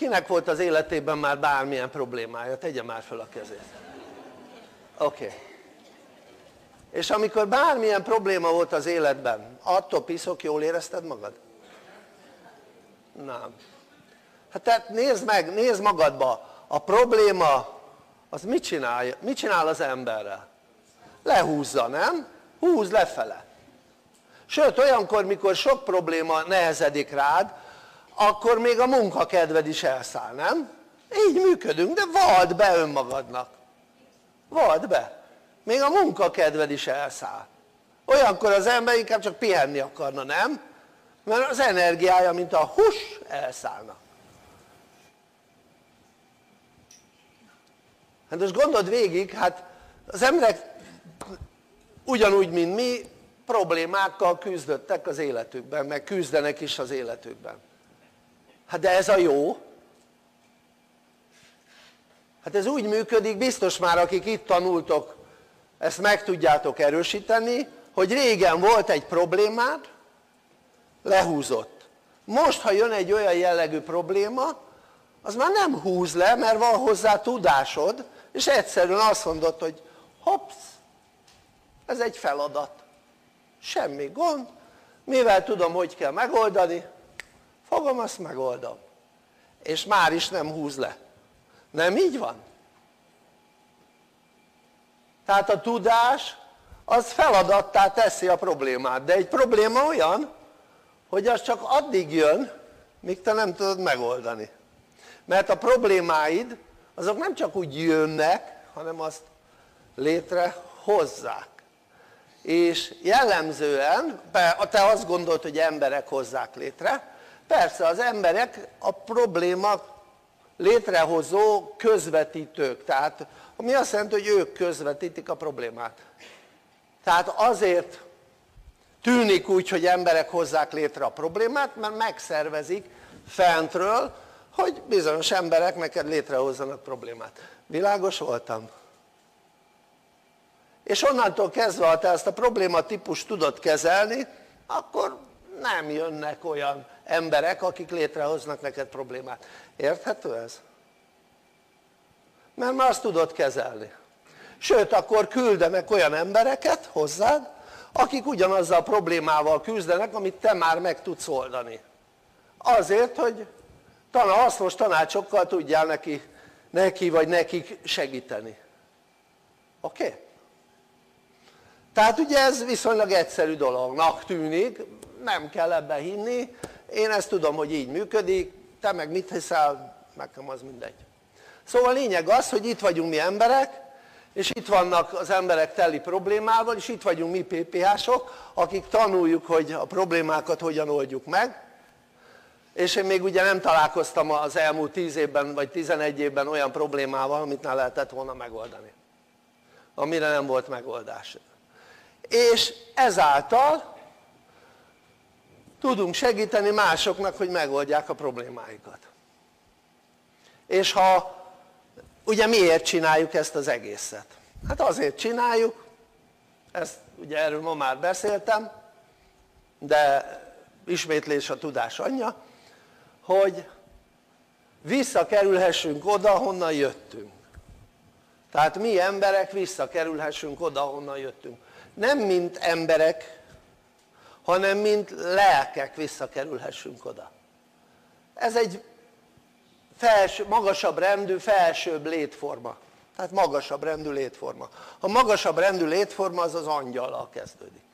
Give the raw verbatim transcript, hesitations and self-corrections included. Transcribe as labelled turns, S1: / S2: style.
S1: Kinek volt az életében már bármilyen problémája? Tegye már fel a kezét. Oké. Okay. És amikor bármilyen probléma volt az életben, attól piszok jól érezted magad? Nem. Hát tehát nézd meg, nézd magadba, a probléma az mit csinál, mit csinál az emberrel? Lehúzza, nem? Húz lefele. Sőt, olyankor, mikor sok probléma nehezedik rád, akkor még a munkakedved is elszáll, nem? Így működünk, de vald be önmagadnak. Vald be. Még a munkakedved is elszáll. Olyankor az ember inkább csak pihenni akarna, nem? Mert az energiája, mint a hús, elszállna. Hát most gondold végig, hát az emberek ugyanúgy, mint mi, problémákkal küzdöttek az életükben, meg küzdenek is az életükben. Hát de ez a jó. Hát ez úgy működik, biztos már akik itt tanultok, ezt meg tudjátok erősíteni, hogy régen volt egy problémád, lehúzott. Most, ha jön egy olyan jellegű probléma, az már nem húz le, mert van hozzá tudásod, és egyszerűen azt mondod, hogy hopsz, ez egy feladat. Semmi gond, mivel tudom, hogy kell megoldani, fogom, azt megoldom. És már is nem húz le. Nem így van? Tehát a tudás az feladattá teszi a problémát, de egy probléma olyan, hogy az csak addig jön, míg te nem tudod megoldani. Mert a problémáid azok nem csak úgy jönnek, hanem azt létrehozzák. És jellemzően, te azt gondolod, hogy emberek hozzák létre, persze az emberek a probléma létrehozó közvetítők, tehát ami azt jelenti, hogy ők közvetítik a problémát. Tehát azért tűnik úgy, hogy emberek hozzák létre a problémát, mert megszervezik fentről, hogy bizonyos emberek neked létrehozzanak problémát. Világos voltam? És onnantól kezdve, ha te ezt a problématípust tudod kezelni, akkor nem jönnek olyan emberek, akik létrehoznak neked problémát. Érthető ez? Mert már azt tudod kezelni. Sőt, akkor küldenek olyan embereket hozzád, akik ugyanazzal a problémával küzdenek, amit te már meg tudsz oldani. Azért, hogy talán hasznos tanácsokkal tudjál neki, neki vagy nekik segíteni. Oké? Okay? Tehát ugye ez viszonylag egyszerű dolognak tűnik, nem kell ebbe hinni, én ezt tudom, hogy így működik, te meg mit hiszel, nekem az mindegy. Szóval a lényeg az, hogy itt vagyunk mi emberek, és itt vannak az emberek teli problémával, és itt vagyunk mi pé pé hások, akik tanuljuk, hogy a problémákat hogyan oldjuk meg, és én még ugye nem találkoztam az elmúlt tíz évben vagy tizenegy évben olyan problémával, amit ne lehetett volna megoldani, amire nem volt megoldás. És ezáltal tudunk segíteni másoknak, hogy megoldják a problémáikat. És ha, ugye miért csináljuk ezt az egészet? Hát azért csináljuk, ezt ugye erről ma már beszéltem, de ismétlés a tudás anyja, hogy visszakerülhessünk oda, honnan jöttünk. Tehát mi emberek visszakerülhessünk oda, honnan jöttünk. Nem mint emberek, hanem mint lelkek visszakerülhessünk oda. Ez egy felső, magasabb rendű, felsőbb létforma. Tehát magasabb rendű létforma. A magasabb rendű létforma az az angyallal kezdődik.